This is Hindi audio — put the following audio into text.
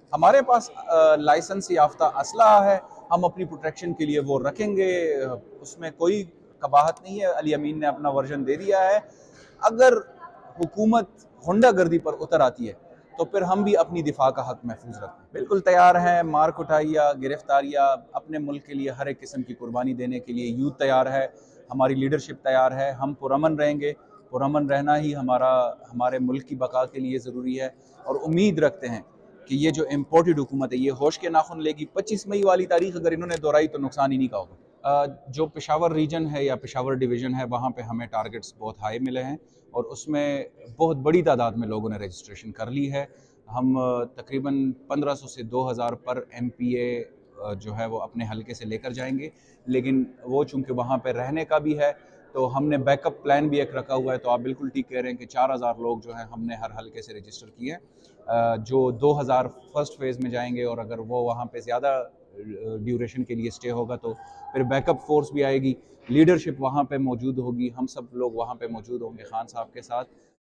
हमारे पास लाइसेंस याफ्ता असलहा है, हम अपनी प्रोटेक्शन के लिए वो रखेंगे, उसमें कोई कबाहत नहीं है। अली अमीन ने अपना वर्जन दे दिया है। अगर हुकूमत गुंडागर्दी पर उतर आती है तो फिर हम भी अपनी दिफा का हक महफूज रखते हैं। बिल्कुल तैयार हैं, मार कुटाइया, गिरफ्तारियाँ, अपने मुल्क के लिए हर एक किस्म की कुर्बानी देने के लिए यूथ तैयार है, हमारी लीडरशिप तैयार है। हम पुरअमन रहेंगे, पुरअमन रहना ही हमारे मुल्क की बका के लिए ज़रूरी है। और उम्मीद रखते हैं कि ये जो इम्पोर्टेड हुकूमत है ये होश के नाखुन लेगी। 25 मई वाली तारीख अगर इन्होंने दोहराई तो नुकसान इन्हीं का होगा। जो पेशावर रीजन है या पेशावर डिवीज़न है वहाँ पे हमें टारगेट्स बहुत हाई मिले हैं और उसमें बहुत बड़ी तादाद में लोगों ने रजिस्ट्रेशन कर ली है। हम तकरीबन 1500 से 2000 पर MPA जो है वो अपने हलके से लेकर जाएंगे, लेकिन वो चूँकि वहाँ पे रहने का भी है तो हमने बैकअप प्लान भी एक रखा हुआ है। तो आप बिल्कुल ठीक कह रहे हैं कि 4000 लोग जो हैं हमने हर हलके से रजिस्टर किए हैं। जो 2000 फर्स्ट फेज़ में जाएंगे और अगर वो वहाँ पे ज़्यादा ड्यूरेशन के लिए स्टे होगा तो फिर बैकअप फोर्स भी आएगी, लीडरशिप वहाँ पे मौजूद होगी, हम सब लोग वहाँ पे मौजूद होंगे खान साहब के साथ।